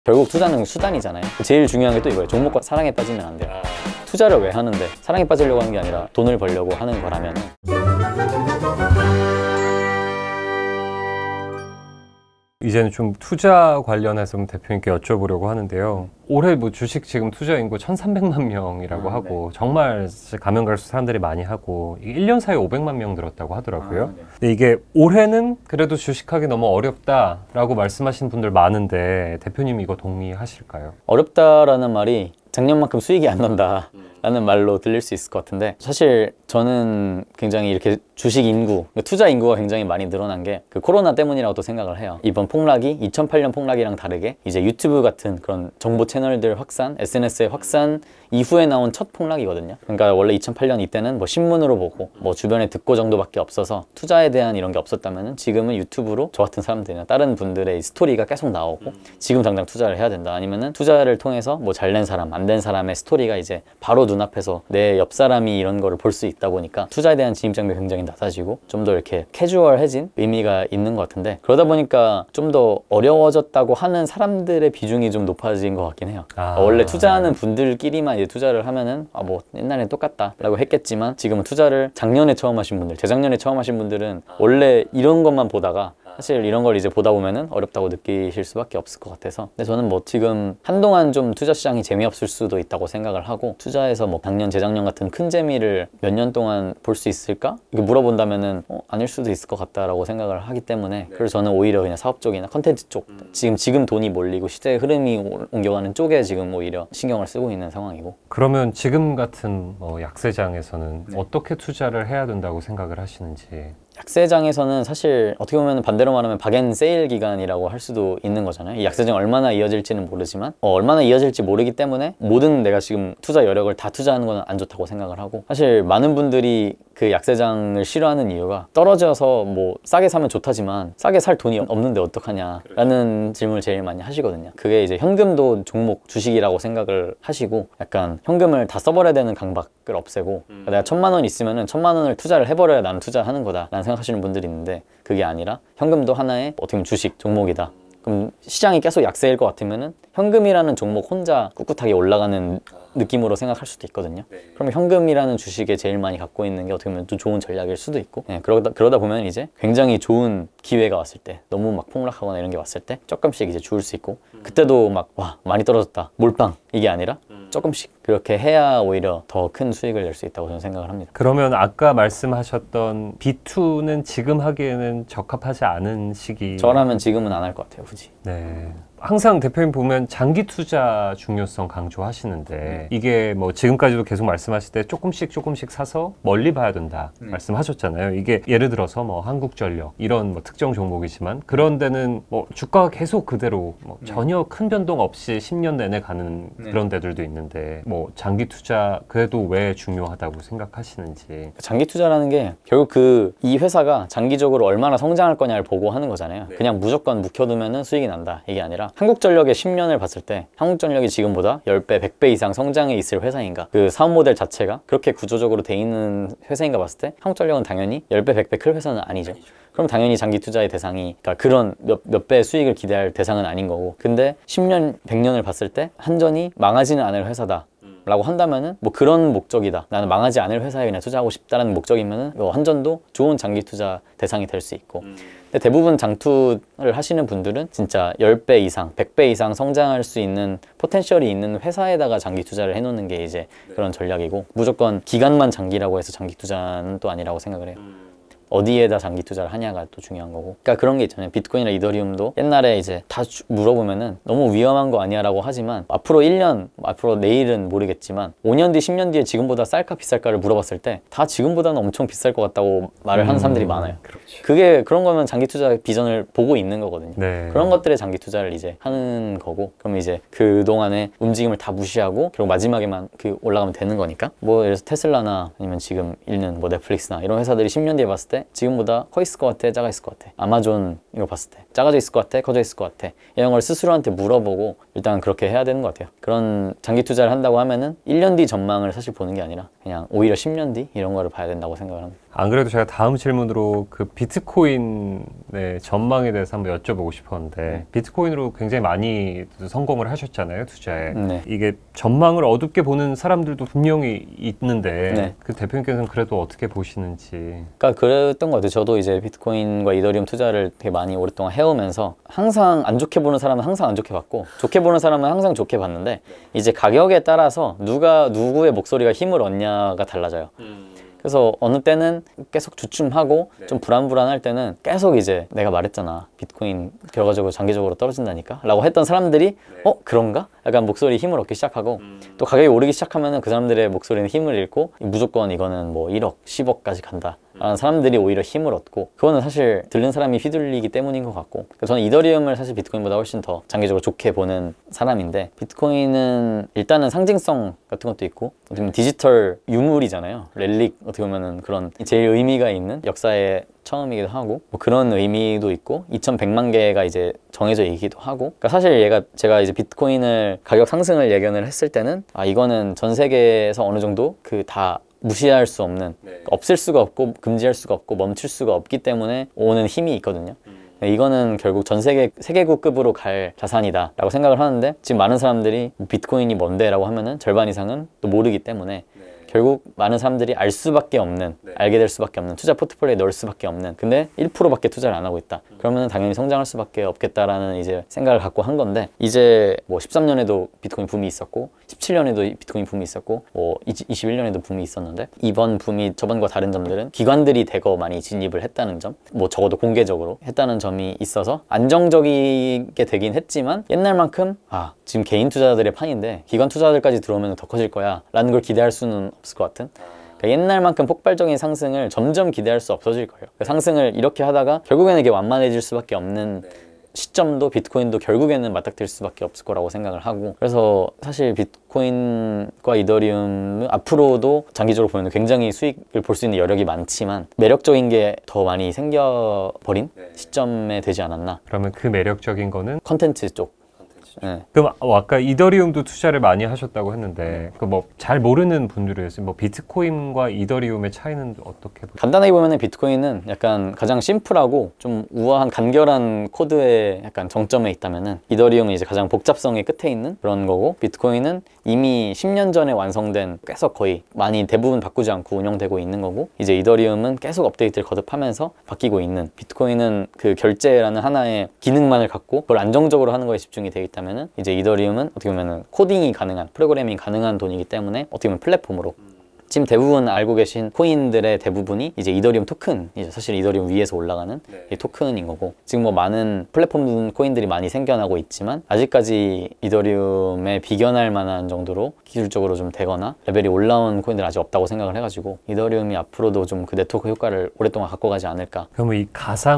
결국 투자는 수단이잖아요. 제일 중요한 게 또 이거예요. 종목과 사랑에 빠지면 안 돼요. 투자를 왜 하는데 사랑에 빠지려고 하는 게 아니라 돈을 벌려고 하는 거라면 이제는 좀 투자 관련해서 대표님께 여쭤보려고 하는데요. 올해 뭐 주식 지금 투자 인구 1,300만 명이라고 하고 네. 정말 가면 갈수록 사람들이 많이 하고 1년 사이에 500만 명 늘었다고 하더라고요. 네. 근데 이게 올해는 그래도 주식하기 너무 어렵다라고 말씀하시는 분들 많은데 대표님이 이거 동의하실까요? 어렵다라는 말이 작년만큼 수익이 안 난다 라는 말로 들릴 수 있을 것 같은데, 사실 저는 굉장히 이렇게 주식 인구, 투자 인구가 굉장히 많이 늘어난 게 그 코로나 때문이라고도 생각을 해요. 이번 폭락이 2008년 폭락이랑 다르게 이제 유튜브 같은 그런 정보 채널들 확산, SNS의 확산 이후에 나온 첫 폭락이거든요. 그러니까 원래 2008년 이때는 뭐 신문으로 보고 뭐 주변에 듣고 정도밖에 없어서 투자에 대한 이런 게 없었다면은 지금은 유튜브로 저 같은 사람들이나 다른 분들의 스토리가 계속 나오고 지금 당장 투자를 해야 된다, 아니면은 투자를 통해서 뭐 잘된 사람, 안 된 사람의 스토리가 이제 바로 눈앞에서 내 옆 사람이 이런 거를 볼 수 있다 보니까 투자에 대한 진입장벽이 굉장히 낮아지고 좀 더 이렇게 캐주얼해진 의미가 있는 것 같은데, 그러다 보니까 좀 더 어려워졌다고 하는 사람들의 비중이 좀 높아진 것 같긴 해요. 원래 투자하는 분들끼리만 이제 투자를 하면은 뭐 옛날엔 똑같다 라고 했겠지만, 지금은 투자를 작년에 처음 하신 분들, 재작년에 처음 하신 분들은 원래 이런 것만 보다가 사실 이런 걸 이제 보다 보면은 어렵다고 느끼실 수밖에 없을 것 같아서, 근데 저는 뭐 지금 한동안 좀 투자 시장이 재미없을 수도 있다고 생각을 하고, 투자에서 뭐 작년, 재작년 같은 큰 재미를 몇 년 동안 볼 수 있을까? 이렇게 물어본다면은 아닐 수도 있을 것 같다라고 생각을 하기 때문에, 그래서 저는 오히려 그냥 사업 쪽이나 컨텐츠 쪽, 지금 돈이 몰리고 시대의 흐름이 옮겨가는 쪽에 지금 오히려 신경을 쓰고 있는 상황이고. 그러면 지금 같은 약세장에서는 어떻게 투자를 해야 된다고 생각을 하시는지? 약세장에서는 사실 어떻게 보면 반대로 말하면 박앤세일 기간이라고 할 수도 있는 거잖아요. 이 약세장이 얼마나 이어질지는 모르지만 얼마나 이어질지 모르기 때문에 모든 내가 지금 투자 여력을 다 투자하는 건 안 좋다고 생각을 하고, 사실 많은 분들이 그 약세장을 싫어하는 이유가 떨어져서 뭐 싸게 사면 좋다지만 싸게 살 돈이 없는데 어떡하냐 라는 질문을 제일 많이 하시거든요. 그게 이제 현금도 종목 주식이라고 생각을 하시고, 약간 현금을 다 써버려야 되는 강박을 없애고 내가 1,000만 원 있으면은 1,000만 원을 투자를 해버려야 나는 투자하는 거다 라는 생각하시는 분들이 있는데, 그게 아니라 현금도 하나의 어떻게 보면 주식 종목이다. 그럼 시장이 계속 약세일 것 같으면은 현금이라는 종목 혼자 꿋꿋하게 올라가는 느낌으로 생각할 수도 있거든요. 그러면 현금이라는 주식에 제일 많이 갖고 있는 게 어떻게 보면 또 좋은 전략일 수도 있고, 그러다 보면 이제 굉장히 좋은 기회가 왔을 때, 너무 막 폭락하거나 이런 게 왔을 때 조금씩 이제 주울 수 있고, 그때도 막 와 많이 떨어졌다 몰빵 이게 아니라 조금씩 그렇게 해야 오히려 더 큰 수익을 낼 수 있다고 저는 생각을 합니다. 그러면 아까 말씀하셨던 B2는 지금 하기에는 적합하지 않은 시기? 저라면 지금은 안 할 것 같아요, 굳이. 네. 항상 대표님 보면 장기 투자 중요성 강조하시는데 이게 뭐 지금까지도 계속 말씀하실 때 조금씩 사서 멀리 봐야 된다 말씀하셨잖아요. 이게 예를 들어서 뭐 한국전력 이런 뭐 특정 종목이지만, 그런 데는 뭐 주가가 계속 그대로 뭐 전혀 큰 변동 없이 10년 내내 가는 그런 데들도 있는데, 뭐 장기 투자 그래도 왜 중요하다고 생각하시는지. 장기 투자라는 게 결국 이 회사가 장기적으로 얼마나 성장할 거냐를 보고 하는 거잖아요. 그냥 무조건 묵혀두면은 수익이 난다 이게 아니라, 한국전력의 10년을 봤을 때 한국전력이 지금보다 10배, 100배 이상 성장해 있을 회사인가, 그 사업 모델 자체가 그렇게 구조적으로 돼 있는 회사인가 봤을 때 한국전력은 당연히 10배, 100배 클 회사는 아니죠. 그럼 당연히 장기 투자의 대상이, 그러니까 그런 몇 배의 수익을 기대할 대상은 아닌 거고, 근데 10년, 100년을 봤을 때 한전이 망하지는 않을 회사다 라고 한다면은 뭐 그런 목적이다, 나는 망하지 않을 회사에 그냥 투자하고 싶다라는 목적이면은 한전도 좋은 장기 투자 대상이 될 수 있고, 근데 대부분 장투를 하시는 분들은 진짜 10배 이상, 100배 이상 성장할 수 있는 포텐셜이 있는 회사에다가 장기 투자를 해놓는 게 이제 그런 전략이고, 무조건 기간만 장기라고 해서 장기 투자는 또 아니라고 생각을 해요. 어디에다 장기 투자를 하냐가 또 중요한 거고, 그러니까 그런 게 있잖아요. 비트코인이나 이더리움도 옛날에 이제 다 물어보면은 너무 위험한 거 아니야 라고 하지만, 앞으로 1년, 앞으로 내일은 모르겠지만 5년 뒤, 10년 뒤에 지금보다 쌀까 비쌀까를 물어봤을 때 다 지금보다는 엄청 비쌀 것 같다고 말을 하는 사람들이 많아요. 그게 그런 거면 장기 투자 비전을 보고 있는 거거든요. 그런 것들의 장기 투자를 이제 하는 거고, 그럼 이제 그동안의 움직임을 다 무시하고 결국 마지막에만 올라가면 되는 거니까, 뭐 예를 들어서 테슬라나 아니면 지금 있는 뭐 넷플릭스나 이런 회사들이 10년 뒤에 봤을 때 지금보다 커 있을 것 같아, 작아 있을 것 같아, 아마존 이거 봤을 때 작아져 있을 것 같아, 커져 있을 것 같아, 이런 걸 스스로한테 물어보고 일단 그렇게 해야 되는 것 같아요. 그런 장기 투자를 한다고 하면은 1년 뒤 전망을 사실 보는 게 아니라 그냥 오히려 10년 뒤 이런 거를 봐야 된다고 생각을 합니다. 안 그래도 제가 다음 질문으로 그 비트코인의 전망에 대해서 한번 여쭤보고 싶었는데 비트코인으로 굉장히 많이 성공을 하셨잖아요, 투자에. 네. 이게 전망을 어둡게 보는 사람들도 분명히 있는데 네. 그 대표님께서는 그래도 어떻게 보시는지. 그러니까 그랬던 것 같아요. 저도 이제 비트코인과 이더리움 투자를 되게 많이 오랫동안 해오면서 항상 안 좋게 보는 사람은 항상 안 좋게 봤고 좋게 보는 사람은 항상 좋게 봤는데 이제 가격에 따라서 누가 누구의 목소리가 힘을 얻냐가 달라져요. 그래서 어느 때는 계속 주춤하고 좀 불안불안할 때는 계속 이제 내가 말했잖아, 비트코인 결과적으로 장기적으로 떨어진다니까 라고 했던 사람들이 그런가? 약간 목소리 힘을 얻기 시작하고 또 가격이 오르기 시작하면은 그 사람들의 목소리는 힘을 잃고 무조건 이거는 뭐 1억, 10억까지 간다 라는 사람들이 오히려 힘을 얻고, 그거는 사실 들른 사람이 휘둘리기 때문인 것 같고, 저는 이더리움을 사실 비트코인보다 훨씬 더 장기적으로 좋게 보는 사람인데, 비트코인은 일단은 상징성 같은 것도 있고 어떻게 보면 디지털 유물이잖아요. 렐릭, 어떻게 보면은 그런 제일 의미가 있는 역사의 처음이기도 하고 뭐 그런 의미도 있고 2100만 개가 이제 정해져 있기도 하고, 그러니까 사실 제가 이제 비트코인을 가격 상승을 예견을 했을 때는 이거는 전 세계에서 어느 정도 그 다 무시할 수 없는, 없앨 수가 없고 금지할 수가 없고 멈출 수가 없기 때문에 오는 힘이 있거든요. 이거는 결국 전 세계국급으로 갈 자산이다 라고 생각을 하는데, 지금 많은 사람들이 비트코인이 뭔데 라고 하면은 절반 이상은 또 모르기 때문에 결국 많은 사람들이 알 수밖에 없는, 알게 될 수밖에 없는, 투자 포트폴리오에 넣을 수밖에 없는, 근데 1%밖에 투자를 안 하고 있다. 그러면 당연히 성장할 수밖에 없겠다라는 이제 생각을 갖고 한 건데, 이제 뭐 13년에도 비트코인 붐이 있었고 17년에도 비트코인 붐이 있었고 뭐 21년에도 붐이 있었는데, 이번 붐이 저번과 다른 점들은 기관들이 대거 많이 진입을 했다는 점, 뭐 적어도 공개적으로 했다는 점이 있어서 안정적이게 되긴 했지만 옛날만큼 지금 개인 투자자들의 판인데 기관 투자자들까지 들어오면 더 커질 거야 라는 걸 기대할 수는 없을 것 같은, 그러니까 옛날만큼 폭발적인 상승을 점점 기대할 수 없어질 거예요. 그러니까 상승을 이렇게 하다가 결국에는 이게 완만해질 수밖에 없는 시점도 비트코인도 결국에는 맞닥뜨릴 수밖에 없을 거라고 생각을 하고, 그래서 사실 비트코인과 이더리움은 앞으로도 장기적으로 보면 굉장히 수익을 볼 수 있는 여력이 많지만 매력적인 게 더 많이 생겨버린 시점에 되지 않았나. 그러면 그 매력적인 거는 컨텐츠 쪽. 네. 그럼 아까 이더리움도 투자를 많이 하셨다고 했는데 그 뭐 잘 모르는 분들을 위해서 뭐 비트코인과 이더리움의 차이는 어떻게 보세요? 간단하게 보면 비트코인은 약간 가장 심플하고 좀 우아한 간결한 코드의 약간 정점에 있다면은 이더리움은 이제 가장 복잡성의 끝에 있는 그런 거고, 비트코인은 이미 10년 전에 완성된, 계속 거의 많이 대부분 바꾸지 않고 운영되고 있는 거고, 이제 이더리움은 계속 업데이트를 거듭하면서 바뀌고 있는, 비트코인은 그 결제라는 하나의 기능만을 갖고 그걸 안정적으로 하는 거에 집중이 되어 있다면은 이제 이더리움은 어떻게 보면은 코딩이 가능한, 프로그래밍이 가능한 돈이기 때문에 어떻게 보면 플랫폼으로 지금 대부분 알고 계신 코인들의 대부분이 이제 이더리움 토큰, 이제 사실 이더리움 위에서 올라가는 이 토큰인 거고, 지금 뭐 많은 플랫폼 코인들이 많이 생겨나고 있지만 아직까지 이더리움에 비견할 만한 정도로 기술적으로 좀 되거나 레벨이 올라온 코인들은 아직 없다고 생각을 해가지고 이더리움이 앞으로도 좀 그 네트워크 효과를 오랫동안 갖고 가지 않을까. 그러면 이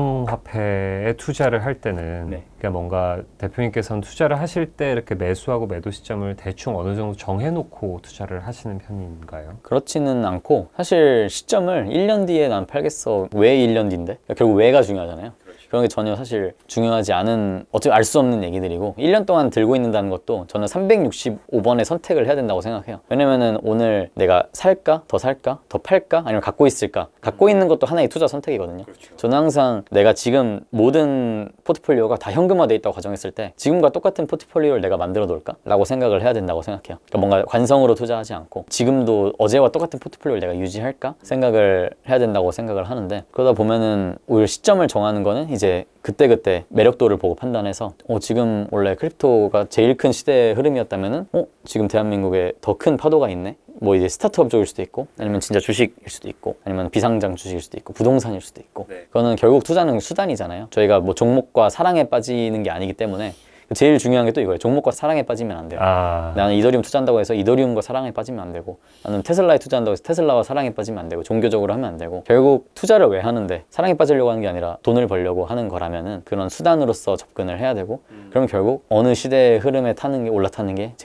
가상화폐에 투자를 할 때는 그러니까 뭔가 대표님께서는 투자를 하실 때 이렇게 매수하고 매도 시점을 대충 어느 정도 정해놓고 투자를 하시는 편인가요? 그렇지는 않고, 사실 시점을 1년 뒤에 난 팔겠어, 왜 1년 뒤인데? 결국 왜가 중요하잖아요. 그런 게 전혀 사실 중요하지 않은, 어차피 알 수 없는 얘기들이고, 1년 동안 들고 있는다는 것도 저는 365번의 선택을 해야 된다고 생각해요. 왜냐면은 오늘 내가 살까? 더 살까? 더 팔까? 아니면 갖고 있을까? 갖고 있는 것도 하나의 투자 선택이거든요. 저는 항상 내가 지금 모든 포트폴리오가 다 현금화돼 있다고 가정했을 때 지금과 똑같은 포트폴리오를 내가 만들어 놓을까? 라고 생각을 해야 된다고 생각해요. 그러니까 뭔가 관성으로 투자하지 않고 지금도 어제와 똑같은 포트폴리오를 내가 유지할까? 생각을 해야 된다고 생각을 하는데, 그러다 보면은 오히려 시점을 정하는 거는 이제 그때그때 매력도를 보고 판단해서 지금 원래 크립토가 제일 큰 시대의 흐름이었다면은 지금 대한민국에 더 큰 파도가 있네? 뭐 이제 스타트업 쪽일 수도 있고, 아니면 진짜 주식일 수도 있고, 아니면 비상장 주식일 수도 있고, 부동산일 수도 있고, 그거는 결국 투자는 수단이잖아요. 저희가 뭐 종목과 사랑에 빠지는 게 아니기 때문에 제일 중요한 게 또 이거예요. 종목과 사랑에 빠지면 안 돼요. 나는 이더리움 투자한다고 해서 이더리움과 사랑에 빠지면 안 되고, 나는 테슬라에 투자한다고 해서 테슬라와 사랑에 빠지면 안 되고, 종교적으로 하면 안 되고, 결국 투자를 왜 하는데 사랑에 빠지려고 하는 게 아니라 돈을 벌려고 하는 거라면은 그런 수단으로서 접근을 해야 되고, 그러면 결국 어느 시대의 흐름에 올라타는 게 제일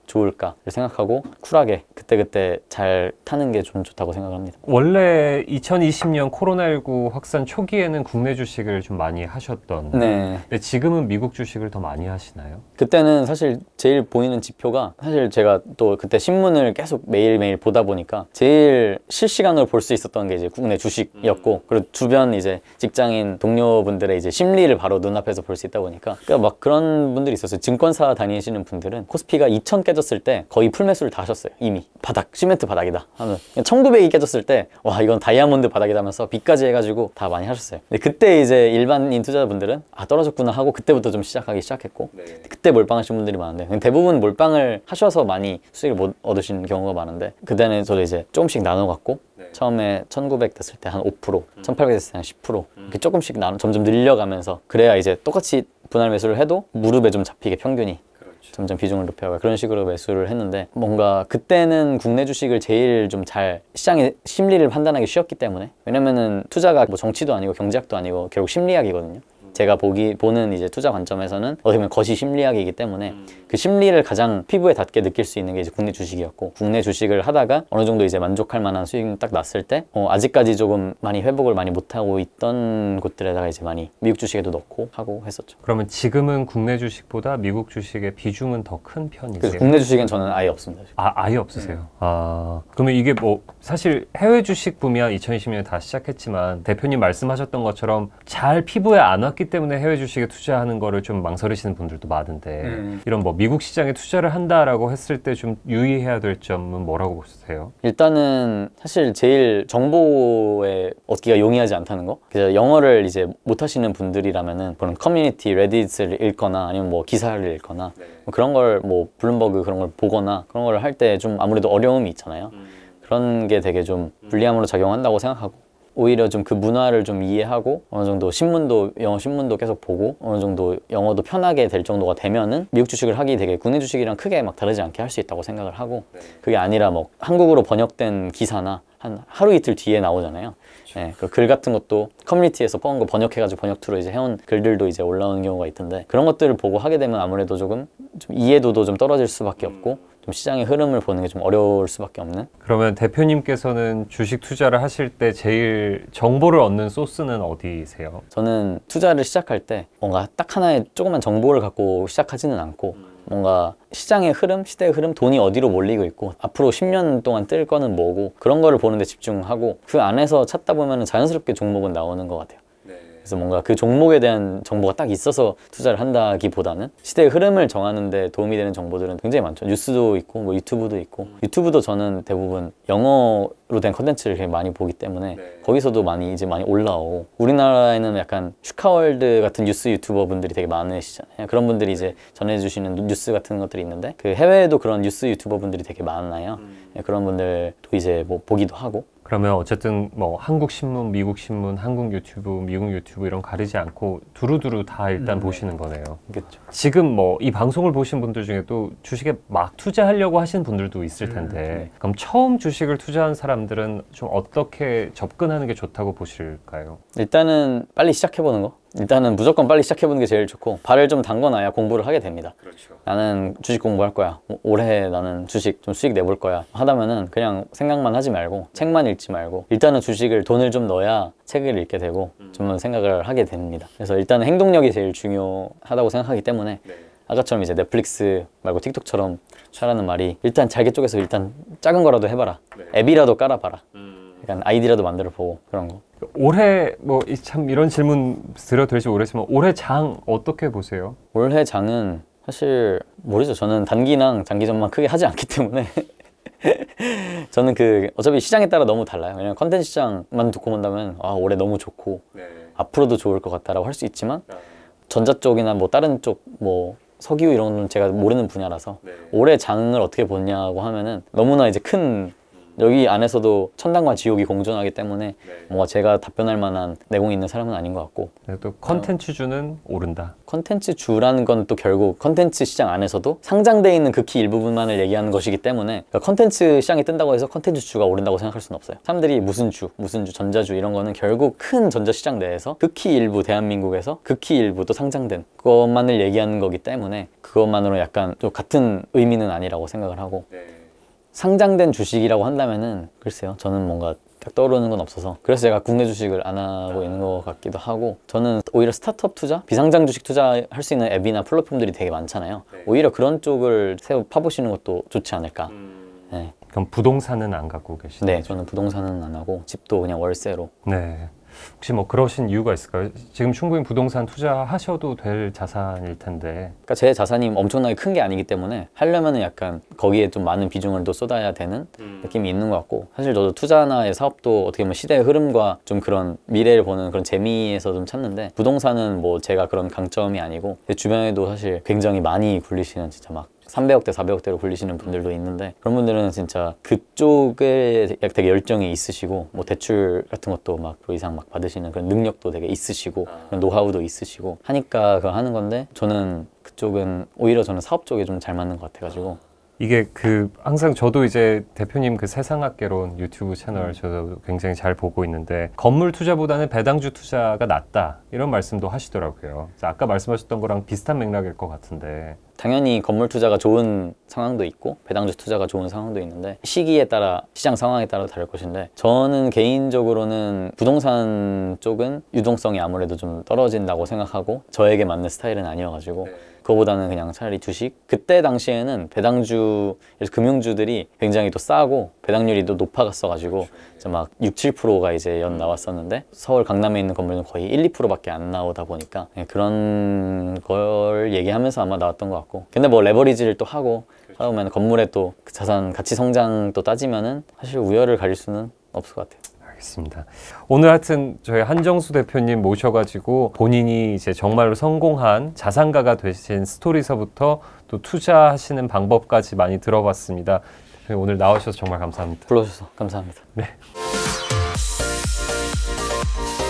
좋을까를 생각하고 쿨하게 그때그때 잘 타는 게 좀 좋다고 생각합니다. 원래 2020년 코로나19 확산 초기에는 국내 주식을 좀 많이 하셨던. 네. 근데 지금은 미국 주식을 더 많이 하시나요? 그때는 사실 제일 보이는 지표가 사실 제가 또 그때 신문을 계속 매일매일 보다 보니까 제일 실시간으로 볼 수 있었던 게 이제 국내 주식이었고 그리고 주변 이제 직장인 동료분들의 이제 심리를 바로 눈앞에서 볼 수 있다 보니까 그러니까 막 그런 분들이 있었어요. 증권사 다니시는 분들은 코스피가 2000 깨졌을 때 거의 풀매수를 다 하셨어요. 이미 바닥, 시멘트 바닥이다 하면 1900이 깨졌을 때 와 이건 다이아몬드 바닥이다 하면서 빚까지 해가지고 다 많이 하셨어요. 근데 그때 이제 일반인 투자자분들은 아 떨어졌구나 하고 그때부터 좀 시작하기 시작했고 그때 몰빵하신 분들이 많은데 대부분 몰빵을 하셔서 많이 수익을 못 얻으신 경우가 많은데 그때는 저도 이제 조금씩 나눠 갖고 처음에 1900 됐을 때 한 5%, 1800 됐을 때 한 10% 이렇게 조금씩 나눠 점점 늘려가면서 그래야 이제 똑같이 분할 매수를 해도 무릎에 좀 잡히게 평균이 점점 비중을 높여가 그런 식으로 매수를 했는데 뭔가 그때는 국내 주식을 제일 좀 잘 시장의 심리를 판단하기 쉬웠기 때문에 왜냐면은 투자가 뭐 정치도 아니고 경제학도 아니고 결국 심리학이거든요. 제가 보는 이제 투자 관점에서는 어떻게 보면 거시 심리학이기 때문에 그 심리를 가장 피부에 닿게 느낄 수 있는 게 이제 국내 주식이었고 국내 주식을 하다가 어느 정도 이제 만족할 만한 수익이 딱 났을 때 아직까지 조금 많이 회복을 많이 못하고 있던 곳들에다가 이제 많이 미국 주식에도 넣고 하고 했었죠. 그러면 지금은 국내 주식보다 미국 주식의 비중은 더 큰 편이세요? 그래서 국내 주식엔 저는 아예 없습니다. 아예 없으세요? 그러면 이게 뭐 사실 해외 주식 보면 2020년에 다 시작했지만 대표님 말씀하셨던 것처럼 잘 피부에 안 왔기 때문에 해외 주식에 투자하는 거를 좀 망설이시는 분들도 많은데 이런 뭐 미국 시장에 투자를 한다라고 했을 때 좀 유의해야 될 점은 뭐라고 보세요? 일단은 사실 제일 정보에 얻기가 용이하지 않다는 거. 그래서 영어를 이제 못 하시는 분들이라면은 그런 커뮤니티 레딧을 읽거나 아니면 뭐 기사를 읽거나 뭐 그런 걸 뭐 블룸버그 그런 걸 보거나 그런 걸 할 때 좀 아무래도 어려움이 있잖아요. 그런 게 되게 좀 불리함으로 작용한다고 생각하고 오히려 좀 그 문화를 좀 이해하고 어느 정도 신문도 영어 신문도 계속 보고 어느 정도 영어도 편하게 될 정도가 되면은 미국 주식을 하기 되게 국내 주식이랑 크게 막 다르지 않게 할 수 있다고 생각을 하고 그게 아니라 뭐 한국어로 번역된 기사나 한 하루 이틀 뒤에 나오잖아요. 네, 그 글 같은 것도 커뮤니티에서 뻔한 거 번역해가지고 번역투로 이제 해온 글들도 이제 올라오는 경우가 있던데 그런 것들을 보고 하게 되면 아무래도 조금 좀 이해도도 좀 떨어질 수밖에 없고 좀 시장의 흐름을 보는 게 좀 어려울 수밖에 없는. 그러면 대표님께서는 주식 투자를 하실 때 제일 정보를 얻는 소스는 어디세요? 저는 투자를 시작할 때 뭔가 딱 하나의 조그만 정보를 갖고 시작하지는 않고 뭔가 시장의 흐름, 시대의 흐름, 돈이 어디로 몰리고 있고 앞으로 10년 동안 뜰 거는 뭐고 그런 거를 보는 데 집중하고 그 안에서 찾다 보면 자연스럽게 종목은 나오는 것 같아요. 그래서 뭔가 그 종목에 대한 정보가 딱 있어서 투자를 한다기보다는 시대의 흐름을 정하는 데 도움이 되는 정보들은 굉장히 많죠. 뉴스도 있고 뭐 유튜브도 있고 유튜브도 저는 대부분 영어로 된 컨텐츠를 되게 많이 보기 때문에 거기서도 많이 올라오고 우리나라에는 약간 슈카월드 같은 뉴스 유튜버 분들이 되게 많으시잖아요. 그런 분들이 이제 전해주시는 뉴스 같은 것들이 있는데 그 해외에도 그런 뉴스 유튜버 분들이 되게 많아요. 그런 분들도 이제 뭐 보기도 하고 그러면 어쨌든 뭐 한국 신문, 미국 신문, 한국 유튜브, 미국 유튜브 이런 가리지 않고 두루두루 다 일단 보시는 거네요. 그렇죠. 지금 뭐 이 방송을 보신 분들 중에도 주식에 막 투자하려고 하시는 분들도 있을 텐데 그럼 처음 주식을 투자한 사람들은 좀 어떻게 접근하는 게 좋다고 보실까요? 일단은 빨리 시작해보는 거. 일단은 무조건 빨리 시작해보는 게 제일 좋고 발을 좀 담궈놔야 공부를 하게 됩니다. 그렇죠. 나는 주식 공부할 거야. 올해 나는 주식 좀 수익 내볼 거야. 하다면은 그냥 생각만 하지 말고 책만 읽지 말고 일단은 주식을 돈을 좀 넣어야 책을 읽게 되고 좀 생각을 하게 됩니다. 그래서 일단은 행동력이 제일 중요하다고 생각하기 때문에 아까처럼 이제 넷플릭스 말고 틱톡처럼 하라는 말이 일단 잘게 쪼개서 일단 작은 거라도 해봐라. 앱이라도 깔아봐라. 약간 아이디라도 만들어 보고 그런 거. 올해 뭐 참 이런 질문 드려도 될지 모르겠지만 올해 장 어떻게 보세요? 올해 장은 사실 모르죠. 저는 단기랑 장기전만 크게 하지 않기 때문에 저는 그 어차피 시장에 따라 너무 달라요. 왜냐면 컨텐츠 시장만 듣고 본다면 아 올해 너무 좋고 앞으로도 좋을 것 같다라고 할 수 있지만 전자 쪽이나 뭐 다른 쪽 뭐 석유 이런 건 제가 모르는 분야라서 올해 장을 어떻게 보냐고 하면은 너무나 이제 큰 여기 안에서도 천당과 지옥이 공존하기 때문에 뭔가 제가 답변할 만한 내공이 있는 사람은 아닌 것 같고. 또 컨텐츠주는 오른다. 컨텐츠 주라는 건 또 결국 컨텐츠 시장 안에서도 상장되어 있는 극히 일부분만을 얘기하는 것이기 때문에 그러니까 컨텐츠 시장이 뜬다고 해서 컨텐츠 주가 오른다고 생각할 수는 없어요. 사람들이 무슨 주, 전자주 이런 거는 결국 큰 전자시장 내에서 극히 일부 대한민국에서 극히 일부 또 상장된 그것만을 얘기하는 거기 때문에 그것만으로 약간 좀 같은 의미는 아니라고 생각을 하고 상장된 주식이라고 한다면은 글쎄요, 저는 뭔가 딱 떠오르는 건 없어서 그래서 제가 국내 주식을 안 하고 있는 것 같기도 하고 저는 오히려 스타트업 투자, 비상장 주식 투자할 수 있는 앱이나 플랫폼들이 되게 많잖아요. 오히려 그런 쪽을 새로 파보시는 것도 좋지 않을까. 네. 그럼 부동산은 안 갖고 계시나요? 네, 저는 부동산은 안 하고 집도 그냥 월세로. 네. 혹시 뭐 그러신 이유가 있을까요? 지금 충분히 부동산 투자하셔도 될 자산일 텐데. 그러니까 제 자산이 엄청나게 큰 게 아니기 때문에 하려면은 약간 거기에 좀 많은 비중을 또 쏟아야 되는 느낌이 있는 것 같고 사실 저도 투자나 사업도 어떻게 보면 시대의 흐름과 좀 그런 미래를 보는 그런 재미에서 좀 찾는데 부동산은 뭐 제가 그런 강점이 아니고 제 주변에도 사실 굉장히 많이 굴리시는 진짜 막 300억대, 400억대로 굴리시는 분들도 있는데 그런 분들은 진짜 그쪽에 되게 열정이 있으시고 뭐 대출 같은 것도 막 그 이상 막 받으시는 그런 능력도 되게 있으시고 그런 노하우도 있으시고 하니까 그거 하는 건데 저는 그쪽은 오히려 저는 사업 쪽에 좀 잘 맞는 것 같아가지고 이게 항상 저도 이제 대표님 그 세상학개론 유튜브 채널 저도 굉장히 잘 보고 있는데 건물 투자보다는 배당주 투자가 낫다 이런 말씀도 하시더라고요. 아까 말씀하셨던 거랑 비슷한 맥락일 것 같은데 당연히 건물 투자가 좋은 상황도 있고 배당주 투자가 좋은 상황도 있는데 시기에 따라 시장 상황에 따라 다를 것인데 저는 개인적으로는 부동산 쪽은 유동성이 아무래도 좀 떨어진다고 생각하고 저에게 맞는 스타일은 아니어가지고 그거보다는 그냥 차라리 주식 그때 당시에는 배당주 금융주들이 굉장히 또 싸고 배당률이 또 높아갔어가지고 이제 막 6, 7%가 이제 연 나왔었는데 서울 강남에 있는 건물은 거의 1, 2%밖에 안 나오다 보니까 그런 걸 얘기하면서 아마 나왔던 것 같고 근데 뭐 레버리지를 또 하고 하다 보면 건물에 또 그 자산 가치 성장 또 따지면은 사실 우열을 가릴 수는 없을 것 같아요. 알겠습니다. 오늘 하여튼 저희 한정수 대표님 모셔가지고 본인이 이제 정말로 성공한 자산가가 되신 스토리서부터 또 투자하시는 방법까지 많이 들어봤습니다. 오늘 나오셔서 정말 감사합니다. 불러주셔서 감사합니다. 네.